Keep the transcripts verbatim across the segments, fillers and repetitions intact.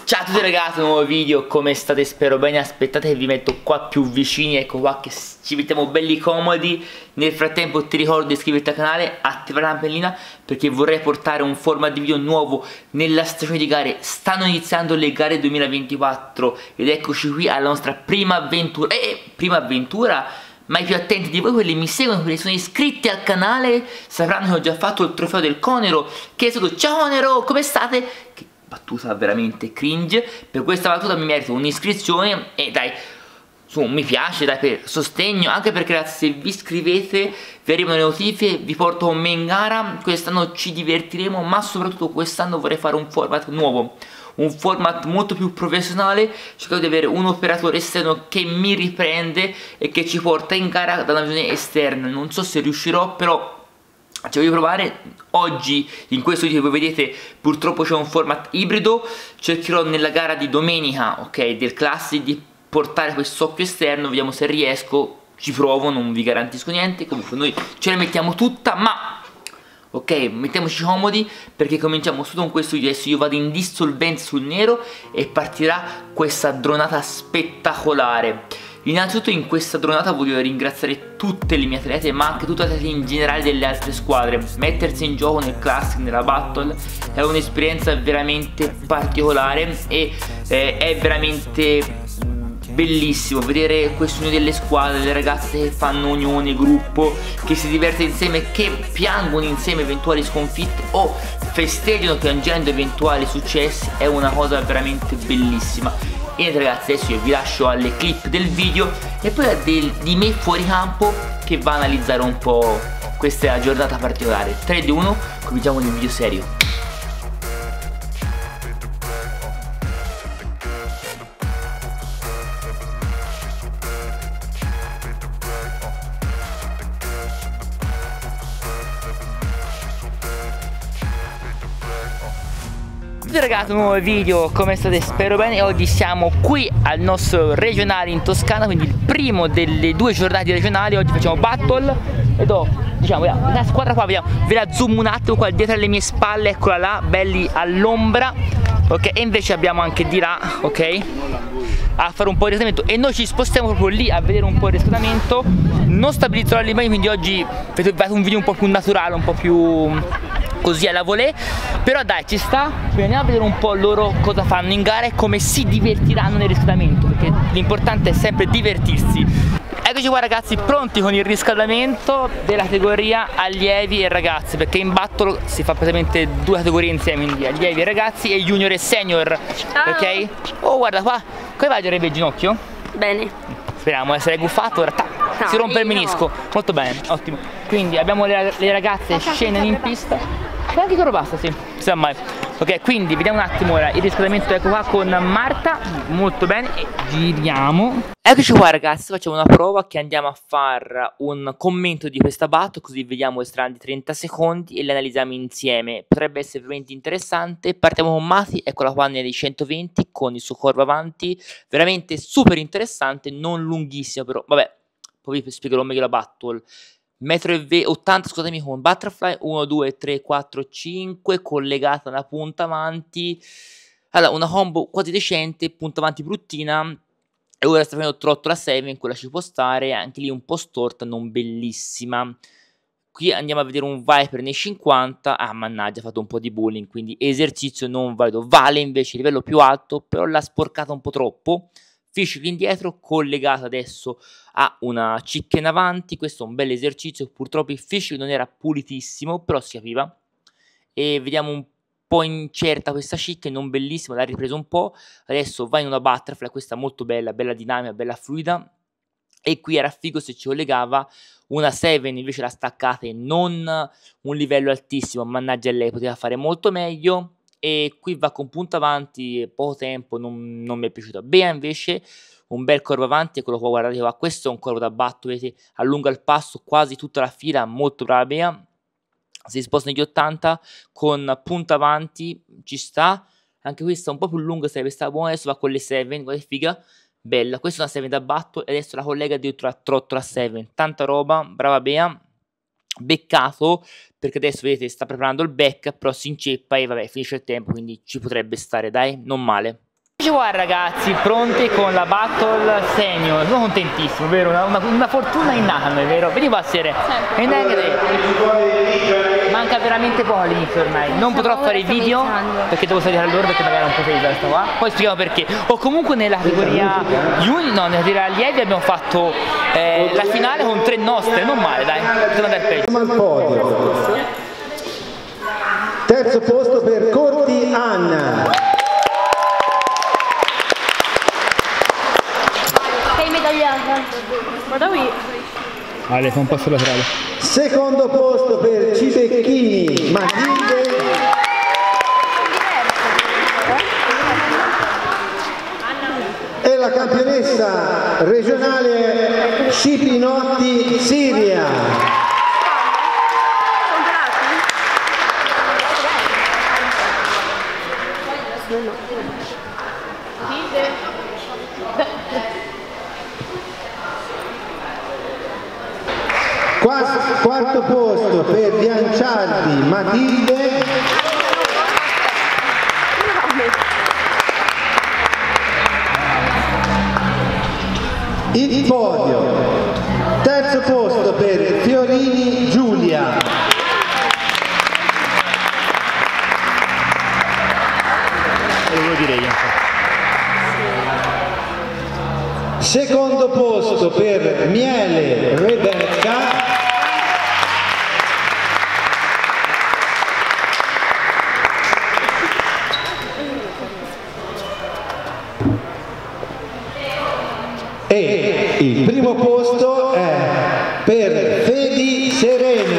Ciao a tutti ragazzi, un nuovo video, come state? Spero bene, aspettate che vi metto qua più vicini, ecco qua che ci mettiamo belli comodi. Nel frattempo ti ricordo di iscriverti al canale, attivare la campanellina perché vorrei portare un format di video nuovo nella stagione di gare. Stanno iniziando le gare duemilaventiquattro ed eccoci qui alla nostra prima avventura. Eh, prima avventura? Ma i più attenti di voi, quelli che mi seguono, quelli che sono iscritti al canale, sapranno che ho già fatto il trofeo del Conero, che è stato ciao Nero, come state? Che battuta veramente cringe. Per questa battuta mi merito un'iscrizione e dai, su un mi piace, dai, per sostegno, anche perché ragazzi, se vi iscrivete vi arrivano le notifiche, vi porto con me in gara. Quest'anno ci divertiremo, ma soprattutto quest'anno vorrei fare un format nuovo, un format molto più professionale, cercando di avere un operatore esterno che mi riprende e che ci porta in gara da una visione esterna. Non so se riuscirò, però ci voglio provare. Oggi in questo video voi vedete purtroppo c'è un format ibrido, cercherò nella gara di domenica, ok, del Classic di portare questo occhio esterno, vediamo se riesco, ci provo, non vi garantisco niente, comunque noi ce la mettiamo tutta, ma ok, mettiamoci comodi perché cominciamo subito con questo video. Adesso io vado in dissolvenza sul nero e partirà questa dronata spettacolare. Innanzitutto in questa dronata voglio ringraziare tutte le mie atlete, ma anche tutte le atlete in generale delle altre squadre. Mettersi in gioco nel Classic, nella Battle, è un'esperienza veramente particolare e eh, è veramente bellissimo vedere questione delle squadre, le ragazze che fanno unione, gruppo, che si diverte insieme, che piangono insieme eventuali sconfitte o festeggiano piangendo eventuali successi. È una cosa veramente bellissima. E niente ragazzi, adesso io vi lascio alle clip del video e poi a del, di me fuori campo che va a analizzare un po' questa giornata particolare. Tre, due, uno, cominciamo nel video serio. Ragazzi, un nuovo video, come state? Spero bene. Oggi siamo qui al nostro regionale in Toscana, quindi il primo delle due giornate regionali. Oggi facciamo battle ed ho, diciamo, la squadra qua, vediamo, ve la zoom un attimo qua dietro alle mie spalle, eccola là, belli all'ombra, ok? E invece abbiamo anche di là, ok, a fare un po' di riscaldamento e noi ci spostiamo proprio lì a vedere un po' il riscaldamento. Non stabilizzerò l'immagine, quindi oggi vedete un video un po' più naturale, un po' più così alla volée, però dai, ci sta. Quindi andiamo a vedere un po' loro cosa fanno in gara e come si divertiranno nel riscaldamento, perché l'importante è sempre divertirsi. Eccoci qua ragazzi, pronti con il riscaldamento della categoria allievi e ragazzi, perché in battle si fa praticamente due categorie insieme, quindi allievi e ragazzi e junior e senior. Ciao. Ok? Oh guarda qua, come va a girare il ginocchio? Bene. Speriamo di essere guffato, ora ta, no, si rompe il menisco, no. Molto bene, ottimo. Quindi abbiamo le, le ragazze scendono in pista. E anche loro basta, sì, si sa mai. Ok, quindi vediamo un attimo ora il riscaldamento, ecco qua con Marta, molto bene, e giriamo. Eccoci qua ragazzi, facciamo una prova che andiamo a fare un commento di questa battle, così vediamo le strane di trenta secondi e le analizziamo insieme. Potrebbe essere veramente interessante. Partiamo con Mati, eccola qua nei centoventi con il suo corvo avanti, veramente super interessante, non lunghissimo però, vabbè, poi vi spiegherò meglio la battle. Metro e ottanta, scusatemi, con butterfly, uno, due, tre, quattro, cinque, collegata una punta avanti. Allora, una combo quasi decente, punta avanti bruttina. E ora sta facendo trottola sei, quella ci può stare, anche lì un po' storta, non bellissima. Qui andiamo a vedere un Viper nei cinquanta, ah mannaggia, ha fatto un po' di bullying, quindi esercizio non valido. Vale invece livello più alto, però l'ha sporcata un po' troppo. Fish indietro, collegato adesso a una cicca in avanti. Questo è un bel esercizio, purtroppo il fish non era pulitissimo, però si capiva. E vediamo un po' incerta questa cicca, non bellissima, l'ha ripreso un po'. Adesso va in una butterfly, questa molto bella, bella dinamica, bella fluida. E qui era figo se ci collegava una sette, invece l'ha staccata e non un livello altissimo, mannaggia lei, poteva fare molto meglio. E qui va con punta avanti, poco tempo, non, non mi è piaciuto. Bea invece un bel corvo avanti, eccolo qua, guardate qua, questo è un corvo da batto, vedete, allunga il passo quasi tutta la fila, molto brava Bea. Si sposta negli ottanta con punta avanti, ci sta. Anche questa un po' più lunga, sarebbe stata buona, adesso va con le sette, guardate figa, bella. Questa è una sette da batto e adesso la collega addirittura a trottola sette, tanta roba, brava Bea. Beccato perché adesso vedete sta preparando il back, però si inceppa e vabbè finisce il tempo, quindi ci potrebbe stare, dai, non male. Qua ragazzi, pronti con la battle senior, sono contentissimo, vero? Una, una, una fortuna innata, è vero? Vedi qua a sera, e neanche te. Manca veramente poco all'inizio ormai, non potrò fare il video perché devo salire all'ora perché magari non potevo questa qua, poi spieghiamo perché. O comunque nella categoria junior, no, nella categoria allievi abbiamo fatto eh, la finale con tre nostre, non male dai, potevamo andare peggio. Terzo posto per Corti Anna. Guarda qui. Ale, fa un passo laterale. Secondo posto per Cipecchini Matilde. E la campionessa regionale Scipinotti Siria. Quarto posto per Bianciardi Matilde. Il podio. Terzo posto per Fiorini Giulia. Devo dire io. Secondo posto per Miele Rebecca. E il primo posto è per Fedi Serena.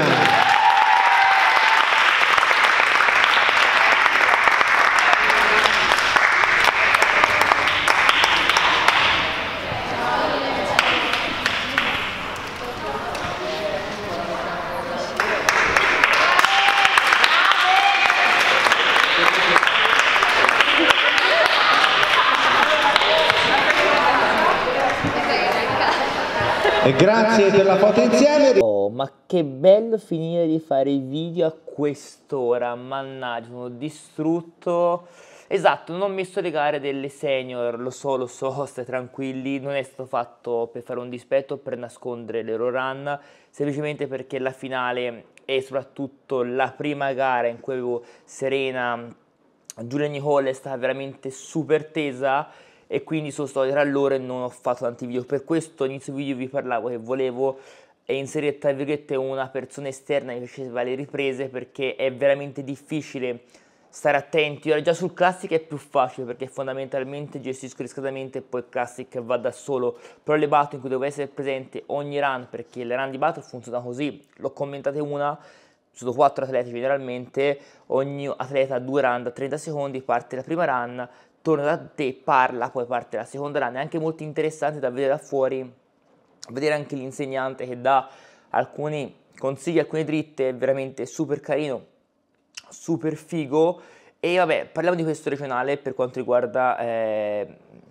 E grazie per la foto insieme. Oh, ma che bello finire di fare i video a quest'ora, mannaggia, sono distrutto. Esatto, non mi sto le gare delle senior, lo so, lo so, stai tranquilli, non è stato fatto per fare un dispetto o per nascondere le loro run, semplicemente perché la finale e soprattutto la prima gara in cui avevo Serena, Giulia Nicole, è stata veramente super tesa e quindi sono stato tra loro e non ho fatto tanti video. Per questo all'inizio video vi parlavo che volevo inserire tra virgolette una persona esterna che faceva le riprese, perché è veramente difficile stare attenti. Ora già sul classic è più facile perché fondamentalmente gestisco il riscaldamento e poi il classic va da solo, però le battle in cui devo essere presente ogni run, perché le run di battle funzionano così, l'ho commentate una, sono quattro atleti generalmente, ogni atleta ha due run da trenta secondi, parte la prima run, torna da te, parla, poi parte la seconda run. È anche molto interessante da vedere da fuori, vedere anche l'insegnante che dà alcuni consigli, alcune dritte, è veramente super carino, super figo. E vabbè, parliamo di questo regionale per quanto riguarda eh,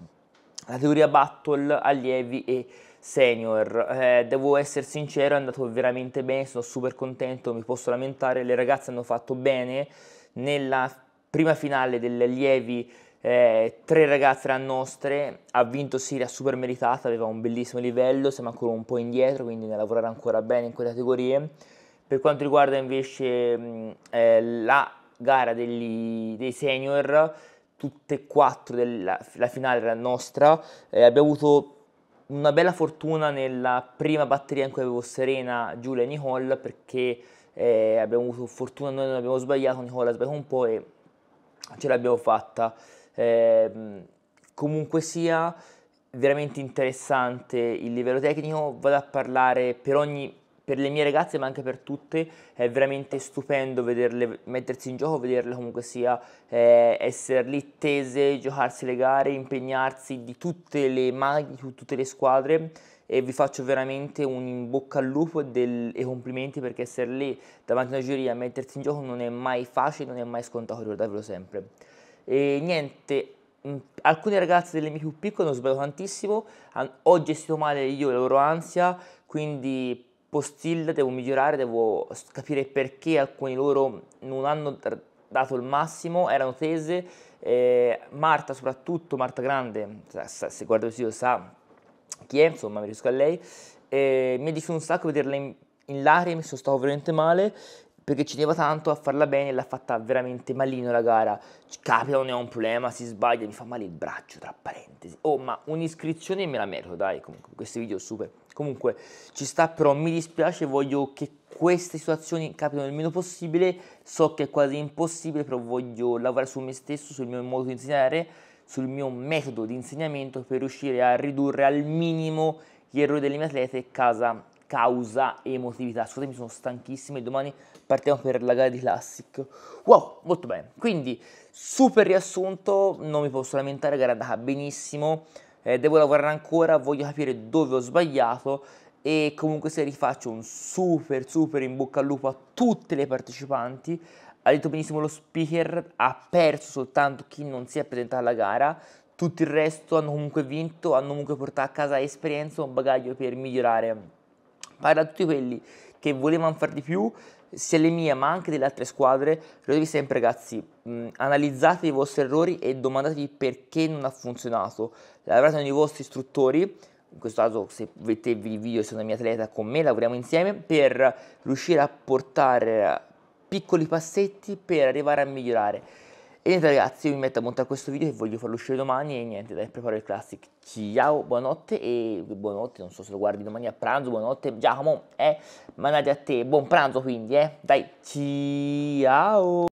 la categoria battle, allievi e senior. Eh, devo essere sincero, è andato veramente bene, sono super contento, mi posso lamentare, le ragazze hanno fatto bene. Nella prima finale degli allievi Eh, tre ragazze erano nostre, ha vinto Siria super meritata, aveva un bellissimo livello, siamo ancora un po' indietro, quindi da lavorare ancora bene in quelle categorie. Per quanto riguarda invece mh, eh, la gara degli, dei senior, tutte e quattro della la finale era nostra, eh, abbiamo avuto una bella fortuna nella prima batteria in cui avevo Serena, Giulia e Nicole, perché eh, abbiamo avuto fortuna, noi non abbiamo sbagliato, Nicole ha sbagliato un po' e ce l'abbiamo fatta. Eh, comunque sia veramente interessante il livello tecnico, vado a parlare per ogni, per le mie ragazze ma anche per tutte, è veramente stupendo vederle mettersi in gioco, vederle comunque sia eh, essere lì tese, giocarsi le gare, impegnarsi di tutte le maglie, di tutte le squadre, e vi faccio veramente un in bocca al lupo del, e complimenti, perché essere lì davanti a una giuria a mettersi in gioco non è mai facile, non è mai scontato, ricordatevelo sempre. E niente, mh, alcune ragazze delle mie più piccole hanno sbagliato tantissimo, han, ho gestito male io la loro ansia, quindi post-still devo migliorare, devo capire perché alcuni loro non hanno dato il massimo, erano tese, eh, Marta soprattutto, Marta Grande, se guarda il video sa chi è, insomma mi riferisco a lei, eh, mi è dispiaciuto un sacco vederla in, in lacrime, mi sono stato veramente male, perché ci teneva tanto a farla bene e l'ha fatta veramente malino la gara. Capita, non è un problema, si sbaglia, mi fa male il braccio, tra parentesi. Oh, ma un'iscrizione me la merito, dai, comunque, questi video super. Comunque, ci sta, però mi dispiace, voglio che queste situazioni capitano il meno possibile, so che è quasi impossibile, però voglio lavorare su me stesso, sul mio modo di insegnare, sul mio metodo di insegnamento per riuscire a ridurre al minimo gli errori delle mie atlete causa, causa emotività. Scusate, mi sono stanchissimo e domani partiamo per la gara di Classic. Wow, molto bene. Quindi, super riassunto, non mi posso lamentare, la gara è andata benissimo, eh, devo lavorare ancora, voglio capire dove ho sbagliato e comunque se rifaccio un super super in bocca al lupo a tutte le partecipanti. Ha detto benissimo lo speaker, ha perso soltanto chi non si è presentato alla gara, tutto il resto hanno comunque vinto, hanno comunque portato a casa esperienza, un bagaglio per migliorare. Parla a tutti quelli che volevano fare di più, sia le mie ma anche delle altre squadre. Ricordatevi sempre ragazzi, mh, analizzate i vostri errori e domandatevi perché non ha funzionato. Lavorate con i vostri istruttori, in questo caso se vedetevi il video se sono una mia atleta con me, lavoriamo insieme per riuscire a portare piccoli passetti per arrivare a migliorare. E niente ragazzi, io mi metto a montare questo video e voglio farlo uscire domani e niente, dai, preparo il Classic. Ciao, buonanotte e buonanotte, non so se lo guardi domani a pranzo, buonanotte Giacomo, eh, manate a te, buon pranzo quindi, eh, dai, ciao!